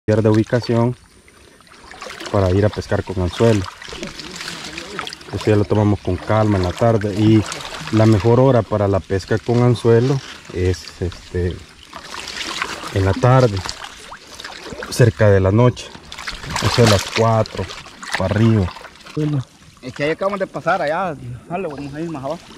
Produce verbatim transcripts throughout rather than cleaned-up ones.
de ubicación para ir a pescar con anzuelo. Esto ya lo tomamos con calma en la tarde, y la mejor hora para la pesca con anzuelo es este en la tarde, cerca de la noche, eso es las cuatro para arriba. Es que ahí acabamos de pasar allá, dale, vamos a ir más abajo.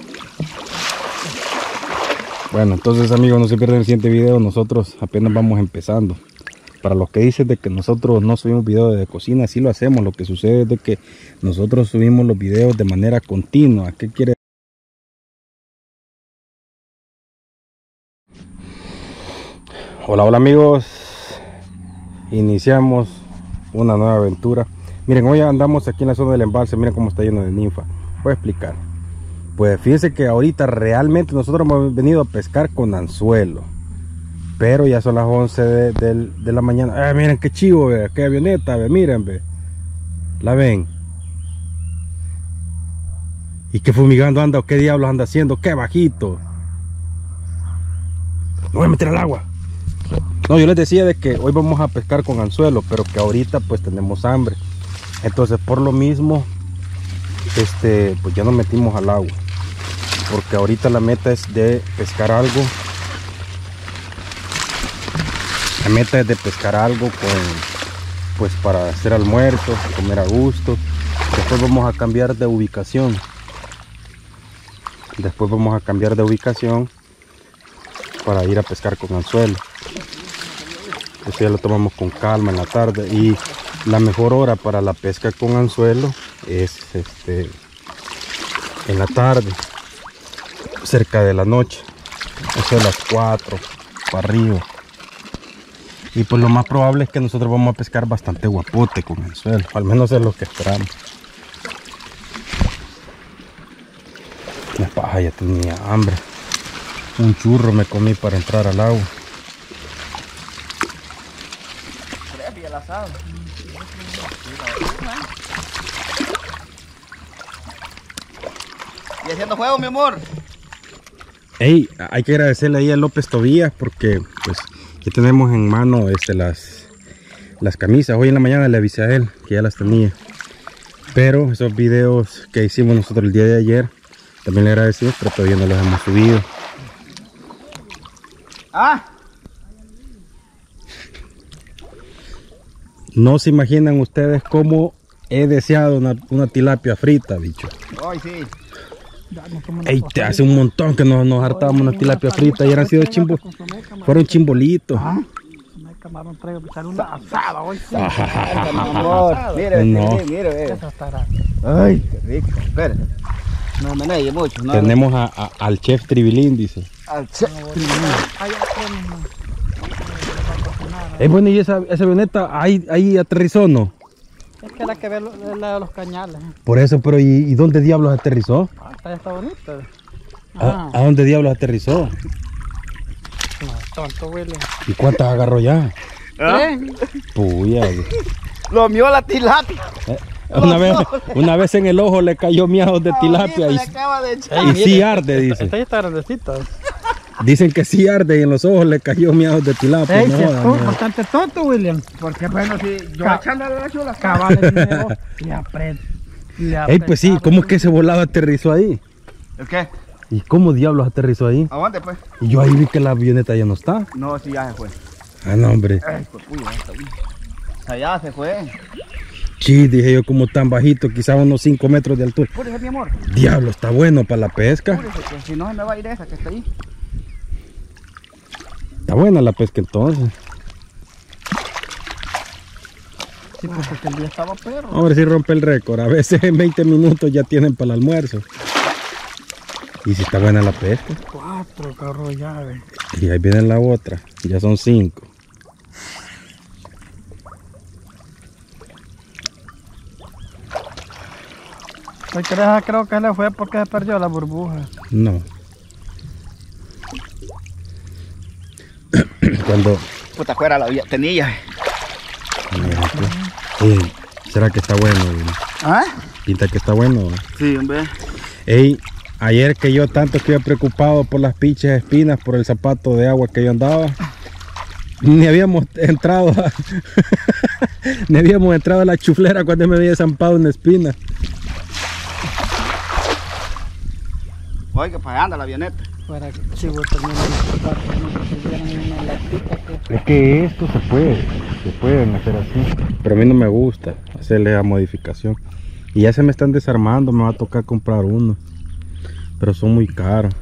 Bueno, entonces amigos, no se pierdan el siguiente video. Nosotros apenas vamos empezando. Para los que dicen de que nosotros no subimos videos de cocina, sí lo hacemos. Lo que sucede es de que nosotros subimos los videos de manera continua. ¿Qué quiere? Hola, hola amigos. Iniciamos una nueva aventura. Miren, hoy andamos aquí en la zona del embalse. Miren cómo está lleno de ninfa. Voy a explicar. Pues fíjense que ahorita realmente nosotros hemos venido a pescar con anzuelo. Pero ya son las once de, de, de la mañana. Eh, miren qué chivo, ve, qué avioneta, ve, miren, ve. ¿La ven? ¿Y qué fumigando anda o qué diablos anda haciendo? ¡Qué bajito! No voy a meter al agua. No, yo les decía de que hoy vamos a pescar con anzuelo, pero que ahorita pues tenemos hambre. Entonces por lo mismo, este, pues ya nos metimos al agua. Porque ahorita la meta es de pescar algo. La meta es de pescar algo con, pues para hacer almuerzo, comer a gusto. Después vamos a cambiar de ubicación. Después vamos a cambiar de ubicación para ir a pescar con anzuelo. Esto ya lo tomamos con calma en la tarde, y la mejor hora para la pesca con anzuelo es este en la tarde, cerca de la noche, eso es las cuatro para arriba. Y pues lo más probable es que nosotros vamos a pescar bastante guapote con anzuelo, al menos es lo que esperamos. La paja, ya tenía hambre. Un churro me comí para entrar al agua. ¿Y haciendo juego, mi amor? Hey, hay que agradecerle ahí a López Tobías porque pues ya tenemos en mano este, las, las camisas. Hoy en la mañana le avisé a él que ya las tenía. Pero esos videos que hicimos nosotros el día de ayer, también le agradecemos, pero todavía no los hemos subido. Ah. No se imaginan ustedes cómo he deseado una, una tilapia frita, bicho. Ay, sí. Ey, te hace un montón que nos, nos hartábamos una tilapia frita y eran sido chimbo, fueron chimbolitos. Camarón traigo para echar una asada hoy. Mire, No. mire, mire. Ay, qué rico. Espera. No me negue mucho. No. Tenemos a, a, al chef Tribilín, dice. Al chef. Es bueno, y esa, esa avioneta ahí, ahí aterrizó, ¿no? Es que la que ve lo- la de los cañales. Por eso, pero ¿y, y dónde diablos aterrizó? Ah, esta está bonita. ¿A, ¿A dónde diablos aterrizó? No, tonto, William. ¿Y cuántas agarró ya? ¿Eh? Puya. Lo mío la tilapia. Eh, Una vez, una vez en el ojo le cayó miados de tilapia y, Le acaba de echar. y sí arde, dice. Esta ya está grandecita. Dicen que sí arde y en los ojos le cayó miados de tilapia. Ey, No sí, jodan, tú, no. bastante tonto, William. Porque bueno, si yo Ca- echándole la chula. Cabales dinero. Le aprieto. Ey, pues sí, ¿cómo es que ese volado aterrizó ahí? ¿El qué? ¿Y cómo diablos aterrizó ahí? Aguante, pues. Y yo ahí vi que la avioneta ya no está. No, sí, ya se fue. Ah, no, hombre. Ay, pues, uy, ya está bien. Allá se fue. Sí, dije yo, como tan bajito, quizás unos cinco metros de altura. Púrese, mi amor. Diablo, está bueno para la pesca. Púrese, que si no se me va a ir esa que está ahí. Está buena la pesca entonces. Sí, porque el día estaba perro. A ver si rompe el récord. A veces en veinte minutos ya tienen para el almuerzo. Y si está buena la pesca. Cuatro carros llave. Y ahí viene la otra. Ya son cinco. Hoy creo, creo que le fue porque se perdió la burbuja. No. Cuando... Puta, fuera la vía- tenilla. Mira, pues. Ey, ¿será que está bueno? ¿Ah? Pinta que está bueno. Sí, hombre. Ey, ayer que yo tanto estuve preocupado por las pinches espinas, por el zapato de agua que yo andaba, Ni habíamos entrado a... Ni habíamos entrado a la chuflera cuando me había zampado una espina. Oiga, para allá anda la avioneta. Para que chivo también una latita que... Es que esto se puede, se pueden hacer así. Pero a mí no me gusta hacerle la modificación. Y ya se me están desarmando, me va a tocar comprar uno. Pero son muy caros.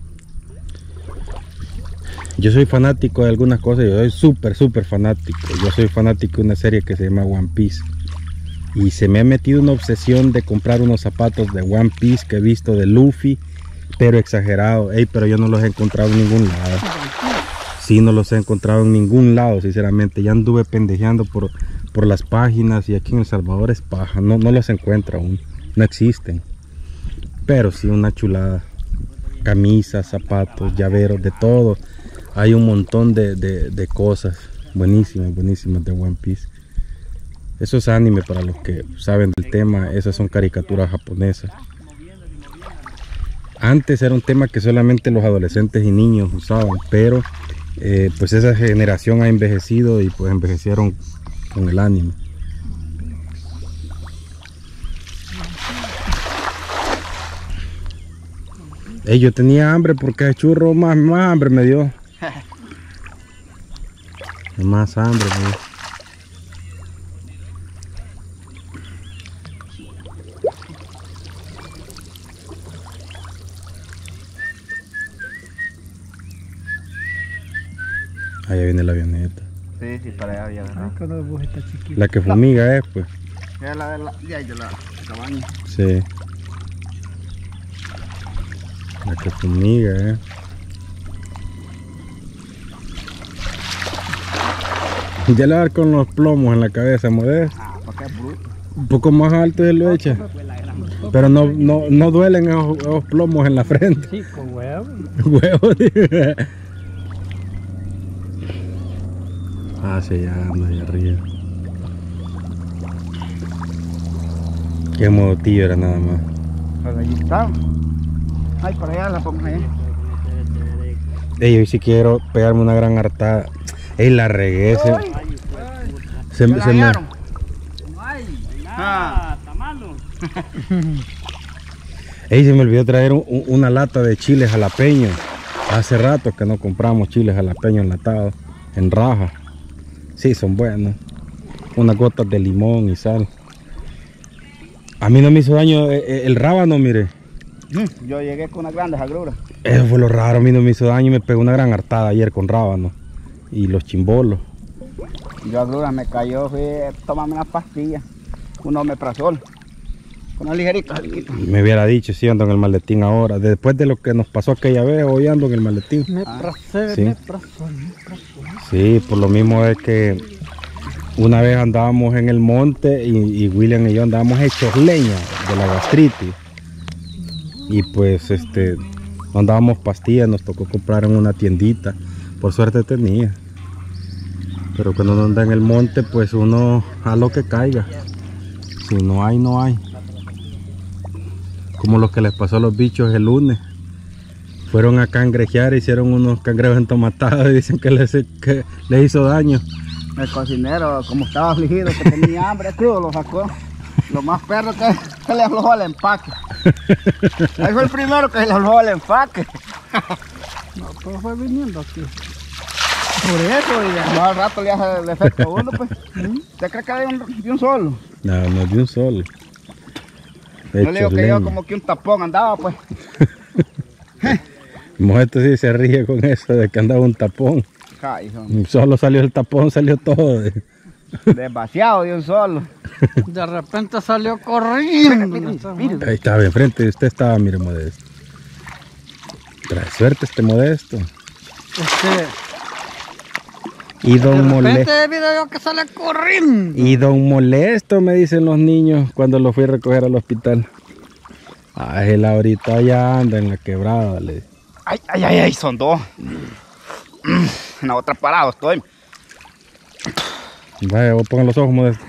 Yo soy fanático de algunas cosas, yo soy súper, súper fanático. Yo soy fanático de una serie que se llama One Piece. Y se me ha metido una obsesión de comprar unos zapatos de One Piece que he visto de Luffy, pero exagerado. Ey, pero yo no los he encontrado en ningún lado. Sí, no los he encontrado en ningún lado, sinceramente. Ya anduve pendejeando por, por las páginas y aquí en El Salvador es paja. No, no los encuentro aún, no existen. Pero sí, una chulada. Camisas, zapatos, llaveros, de todo. Hay un montón de, de, de cosas buenísimas, buenísimas de One Piece. Eso es anime para los que saben del tema. Esas son caricaturas japonesas. Antes era un tema que solamente los adolescentes y niños usaban, pero eh, pues esa generación ha envejecido y pues envejecieron con el anime. Ey, yo tenía hambre porque el churro más, más hambre me dio. Más hambre me dio. Allá viene la avioneta. Sí, sí, para allá ya. Ay, cuando vos estás chiquito. La que fumiga es, pues. Ya la de la, de ahí de la cabaña. Sí. La que fumiga, eh. Ya le va a dar con los plomos en la cabeza, Modesto. Ah, para qué bruto. Un poco más alto y lo echa. Pero no, no, no duelen esos, esos plomos en la frente. Sí, con huevo. Huevos. Ah, sí, ya anda ahí arriba. Qué motillo era nada más. Pues allí está. Ay, para allá la pongo allá. Ey, hoy sí quiero pegarme una gran hartada. Ey, la regué. Se, se, ¿Ya la se me... hallaron? Ah, está malo. Ey, se me olvidó traer un- un- una lata de chiles jalapeños. Hace rato que no compramos chiles jalapeños enlatados en raja. Sí, son buenos. Unas gotas de limón y sal. A mí no me hizo daño el, el rábano, mire. Yo llegué con unas grandes agruras. Eso fue lo raro, a mí no me hizo daño y me pegó una gran hartada ayer con rábano. Y los chimbolos. Yo agruras me cayó, fui a tomarme unas pastillas. Un omeprazol. Con una ligerita. Me hubiera dicho, sí, ando en el maletín ahora. Después de lo que nos pasó aquella vez, hoy ando en el maletín. Me procede, Sí. me procede, me procede. Sí, por lo mismo es que una vez andábamos en el monte y, y William y yo andábamos hechos leña de la gastritis. Y pues este, no andábamos pastillas, nos tocó comprar en una tiendita. Por suerte tenía. Pero cuando uno anda en el monte, pues uno a lo que caiga. Si no hay, no hay. Como lo que les pasó a los bichos el lunes. Fueron a cangrejear, hicieron unos cangrejos entomatados y dicen que les, que les hizo daño. El cocinero, como estaba afligido, que tenía hambre crudo, lo sacó. Lo más perro que se le aflojó el empaque. Ahí fue el primero que se le aflojó el empaque. No, todo fue viniendo aquí. Por eso, ya. No, al rato le hace el efecto a uno, pues. ¿Usted cree que de un, de un solo? No, no de un solo. Yo le digo Hechos que yo leña. como que un tapón andaba, pues. Modesto sí se ríe con eso de que andaba un tapón. Ay, hijo, Solo salió el tapón, salió todo. desvaciado de un solo. De repente salió corriendo. Ahí estaba enfrente de usted, estaba, mire, Modesto. Trae suerte este Modesto. Este, Y de don Molesto. repente veo yo que sale corriendo. Y don Molesto, me dicen los niños cuando lo fui a recoger al hospital. Ah, él ahorita ya anda en la quebrada, le. Ay, ay, ay, ay, son dos. En la otra parado estoy. Vaya, vos pongan los ojos, Modesto.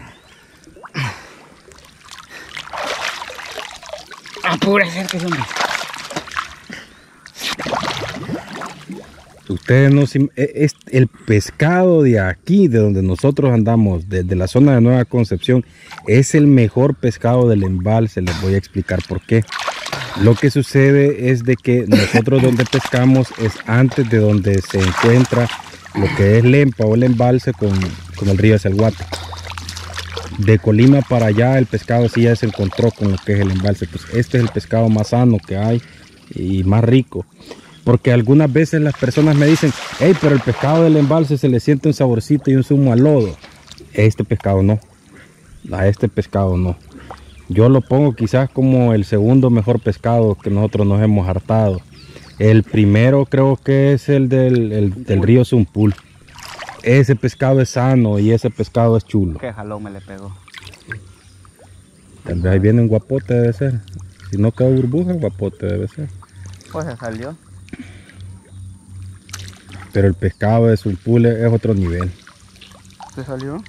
Apúrese que son. Ustedes no se- es el pescado de aquí, de donde nosotros andamos, desde la zona de Nueva Concepción, es el mejor pescado del embalse. Les voy a explicar por qué. Lo que sucede es de que nosotros donde pescamos es antes de donde se encuentra lo que es Lempa o el embalse con, con el río Salguate. De Colima para allá el pescado sí ya se encontró con lo que es el embalse. Pues este es el pescado más sano que hay y más rico. Porque algunas veces las personas me dicen, hey, pero el pescado del embalse se le siente un saborcito y un zumo a lodo. Este pescado no. A este pescado no. Yo lo pongo quizás como el segundo mejor pescado que nosotros nos hemos hartado. El primero creo que es el del, el, del río Zumpul. Ese pescado es sano y ese pescado es chulo. Qué jalón me le pegó. Tal vez ahí viene un guapote, debe ser. Si no quedó burbuja, guapote debe ser. Pues se salió. Pero el pescado de Zumpul es otro nivel. ¿Se salió?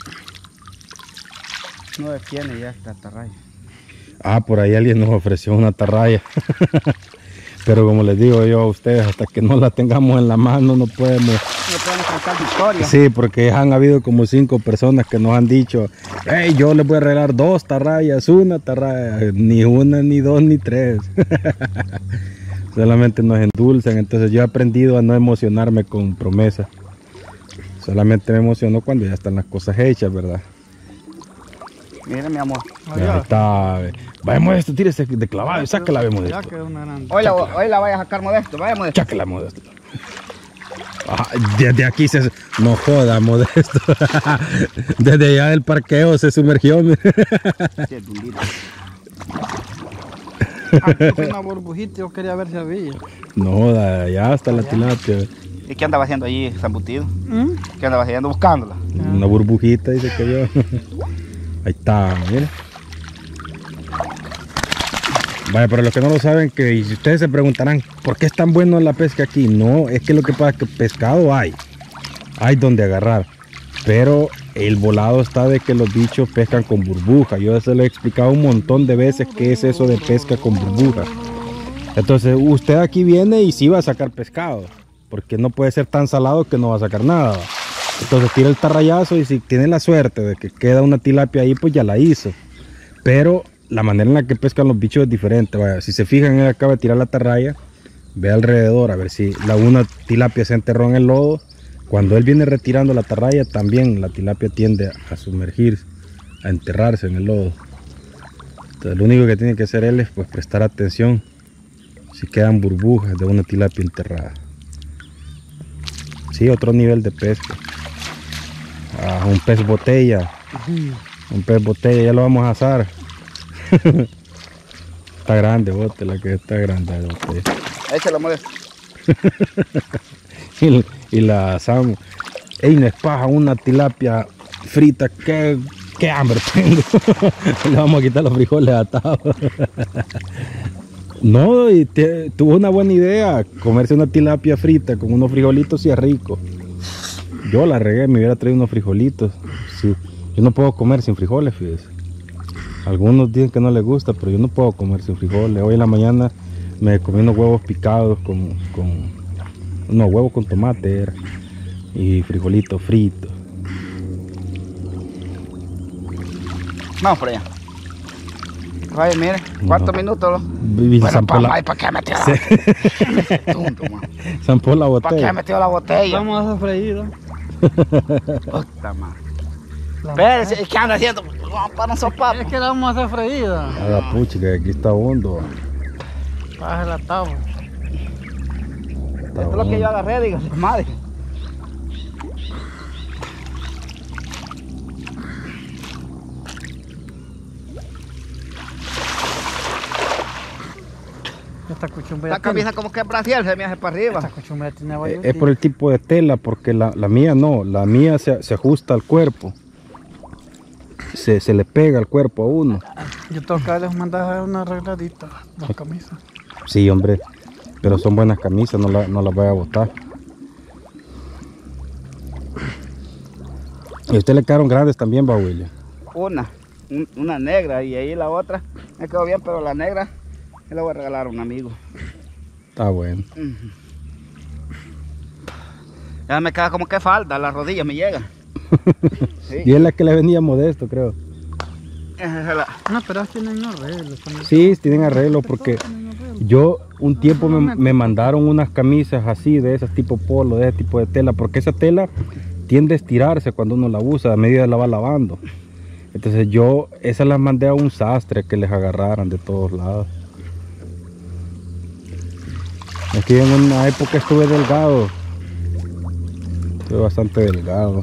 No detiene ya esta atarraya. Ah, por ahí alguien nos ofreció una atarraya. Pero como les digo yo a ustedes, hasta que no la tengamos en la mano no podemos... No podemos cantar victoria. Sí, porque han habido como cinco personas que nos han dicho, hey, yo les voy a regalar dos tarrayas, una tarraya, ni una, ni dos, ni tres. Solamente nos endulzan. Entonces yo he aprendido a no emocionarme con promesas. Solamente me emociono cuando ya están las cosas hechas, ¿verdad? Mire, mi amor. Ahí está. Vaya Modesto, tírese de clavado y sáquela, ve Ya Modesto. quedó una grande. Hoy la, hoy la vaya a sacar Modesto, vaya Modesto. Cháquela, Modesto. Ah, desde aquí se... No joda, Modesto. Desde allá del parqueo se sumergió. mire. Sí, es dundito. Aquí fue una burbujita, yo quería ver si había. No joda, allá está la tilapia. ¿Y qué andaba haciendo allí, Zambutido? ¿Mm? ¿Qué andaba haciendo? Buscándola. Una burbujita, dice que yo. Ahí está, mire. Vaya, para los que no lo saben, que y si ustedes se preguntarán, ¿por qué es tan bueno la pesca aquí? No, es que lo que pasa es que pescado hay. Hay donde agarrar. Pero el volado está de que los bichos pescan con burbuja. Yo se lo he explicado un montón de veces qué es eso de pesca con burbuja. Entonces usted aquí viene y sí va a sacar pescado. Porque no puede ser tan salado que no va a sacar nada. Entonces tira el tarrayazo y si tiene la suerte de que queda una tilapia ahí, pues ya la hizo. Pero la manera en la que pescan los bichos es diferente. Vaya, si se fijan, él acaba de tirar la tarraya, ve alrededor a ver si la una tilapia se enterró en el lodo. Cuando él viene retirando la tarraya, también la tilapia tiende a sumergirse, a enterrarse en el lodo. Entonces lo único que tiene que hacer él es pues prestar atención si quedan burbujas de una tilapia enterrada. Sí, otro nivel de pesca. Ah, un pez botella. Un pez botella, ya lo vamos a asar. Está grande, bote, la que está grande la botella. Échalo, Modesto. y, y la asamos. Ey, no es paja, una tilapia frita. Qué, qué hambre tengo. Le vamos a quitar los frijoles atados. No, y te, tuvo una buena idea. Comerse una tilapia frita con unos frijolitos y es rico. Yo la regué, me hubiera traído unos frijolitos. Sí. Yo no puedo comer sin frijoles, fíjese. Algunos dicen que no les gusta, pero yo no puedo comer sin frijoles. Hoy en la mañana me comí unos huevos picados con... con no, huevos con tomate era, y frijolitos fritos. Vamos por allá. Vaya, mire, ¿cuántos No. minutos? Y Bueno, zampó pa, la- ay, ¿para qué metió la Tonto, man. zampó la ¿Para qué botella. metió la botella? Vamos a hacer freído. Puta madre. Espérese, ¿qué anda haciendo? Vamos para un sopapo. Es que la vamos a hacer freída. Haga puchi, que aquí está hondo. Baja la tabla. Esto es lo que yo agarré, digo, madre. Esta cuchumba La ya tiene. camisa como que es Brasil, se me hace para arriba. Esta cuchumba ya tiene Eh, varios Es por el tipo de tela, porque la, la mía no, la mía se, se ajusta al cuerpo. Se, se le pega al cuerpo a uno. Yo tengo que darles mandar una arregladita, las camisas. Sí, hombre, pero son buenas camisas, no, la, no las voy a botar. Y a usted le quedaron grandes también, va, William. Una, un- una negra y ahí la otra me quedó bien, pero la negra me la voy a regalar a un amigo. Está bueno. Ujú. Ya me queda como que falta, las rodillas me llegan. Sí. Y es la que le venía Modesto, creo. Esa es la... No, pero tienen arreglo. Sí, tienen arreglo porque yo un tiempo me, me mandaron unas camisas así, de esas tipo polo, de ese tipo de tela, porque esa tela tiende a estirarse cuando uno la usa a medida de la va lavando. Entonces yo esas las mandé a un sastre que les agarraran de todos lados. Aquí en una época estuve delgado, estuve bastante delgado.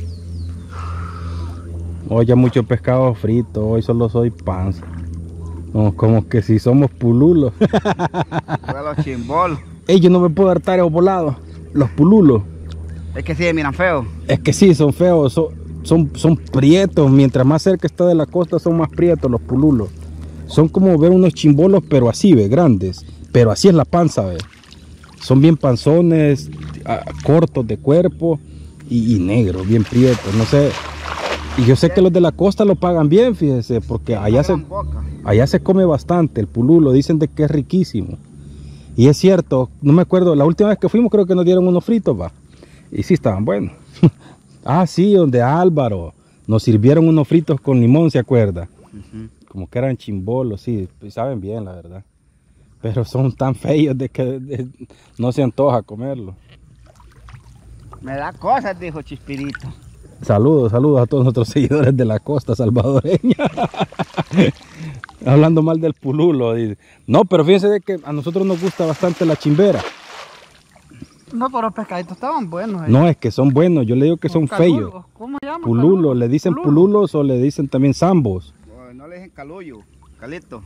Hoy ya mucho pescado frito, hoy solo soy panza. No, como que si somos pululos. los chimbolos. Ey, yo no me puedo hartar esos volados, los pululos. Es que sí, miran feo. Es que sí, son feos, son, son, son prietos. Mientras más cerca está de la costa, son más prietos los pululos. Son como ver unos chimbolos, pero así, ve, grandes. Pero así es la panza, ve. Son bien panzones, a, cortos de cuerpo y, y negros, bien prietos, no sé. Y yo sé que los de la costa lo pagan bien, fíjese, porque allá se, allá se come bastante el pululo, dicen de que es riquísimo. Y es cierto, no me acuerdo, la última vez que fuimos creo que nos dieron unos fritos, va. Y sí estaban buenos. Ah, sí, donde Álvaro nos sirvieron unos fritos con limón, ¿se acuerda? Uh-huh. Como que eran chimbolos, sí, saben bien, la verdad. Pero son tan feos de que de, no se antoja comerlo. Me da cosas, dijo Chispirito. Saludos, saludos a todos nuestros seguidores de la costa salvadoreña. Hablando mal del pululo. Dice. No, pero fíjense de que a nosotros nos gusta bastante la chimbera. No, pero los pescaditos estaban buenos. Eh. No, es que son buenos, yo le digo que son calulos. feos. ¿Cómo se llaman? Pululo, le dicen Pululo. pululos o le dicen también zambos. No, no le dicen calullo, calito.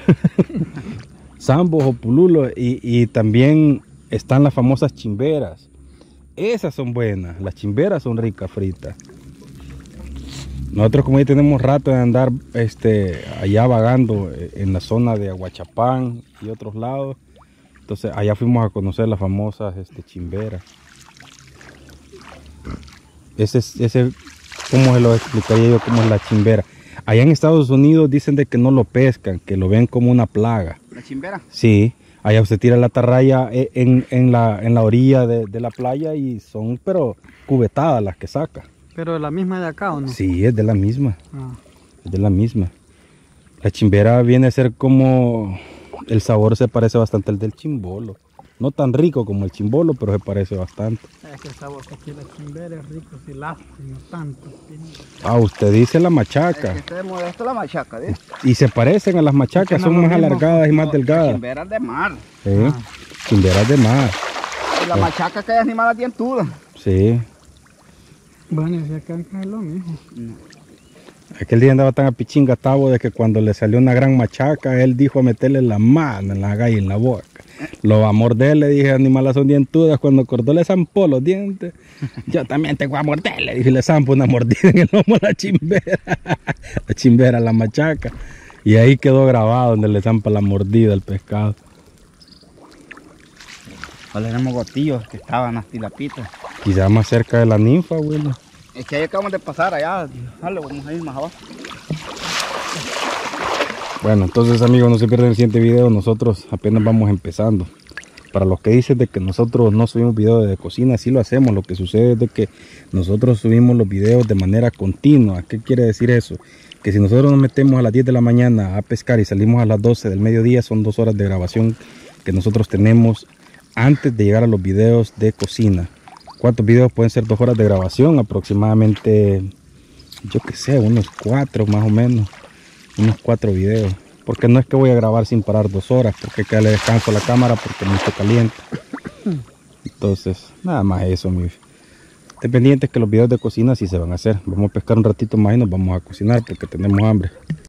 Zambos o pululos y, y también están las famosas chimberas. Esas son buenas, las chimberas son ricas fritas. Nosotros como ya tenemos rato de andar este, allá vagando en la zona de Aguachapán y otros lados, entonces allá fuimos a conocer las famosas este, chimberas. Ese, ese, ¿cómo se lo explicaría yo cómo es la chimbera? Allá en Estados Unidos dicen de que no lo pescan, que lo ven como una plaga. ¿La chimbera? Sí, allá usted tira la atarraya en, en, la, en la orilla de, de la playa y son pero cubetadas las que saca. ¿Pero de la misma de acá o no? Sí, es de la misma, Ah. es de la misma. La chimbera viene a ser como, el sabor se parece bastante al del chimbolo. No tan rico como el chimbolo, pero se parece bastante. Es que el sabor que aquí la chimbera es rico, si lástima, tanto. Ah, usted dice la machaca. Es que este modesto la machaca, ¿eh? Y se parecen a las machacas, no son lo más mismo. alargadas y más No, delgadas. chimberas de mar. Sí, Ah. chimberas de mar. Y la machaca que es animada dientuda. Sí. Bueno, si acá es lo mismo. Aquel día andaba tan apichingatabo de que cuando le salió una gran machaca, él dijo a meterle la mano en la galla y en la boca. Lo va a morder, le dije, animalas son dientudas. Cuando cortó le zampó los dientes. Yo también te voy a morder, le dije, le zampo una mordida en el lomo a la chimbera. La chimbera, la machaca. Y ahí quedó grabado donde le zampa la mordida al pescado. Ahora tenemos gotillos que estaban las tilapitas. Quizás más cerca de la ninfa, Willy. Es que ahí acabamos de pasar allá. Dale, vamos a ir más abajo. Bueno, entonces amigos, no se pierdan el siguiente video. Nosotros apenas vamos empezando. Para los que dicen de que nosotros no subimos videos de cocina, sí lo hacemos. Lo que sucede es de que nosotros subimos los videos de manera continua. ¿Qué quiere decir eso? Que si nosotros nos metemos a las diez de la mañana a pescar y salimos a las doce del mediodía, son dos horas de grabación que nosotros tenemos antes de llegar a los videos de cocina. ¿Cuántos videos pueden ser dos horas de grabación? Aproximadamente, yo qué sé, unos cuatro más o menos. Unos cuatro videos. Porque no es que voy a grabar sin parar dos horas, porque hay que darle descanso a la cámara porque es mucho caliente. Entonces, nada más eso, mi. Estén pendientes que los videos de cocina sí se van a hacer. Vamos a pescar un ratito más y nos vamos a cocinar porque tenemos hambre.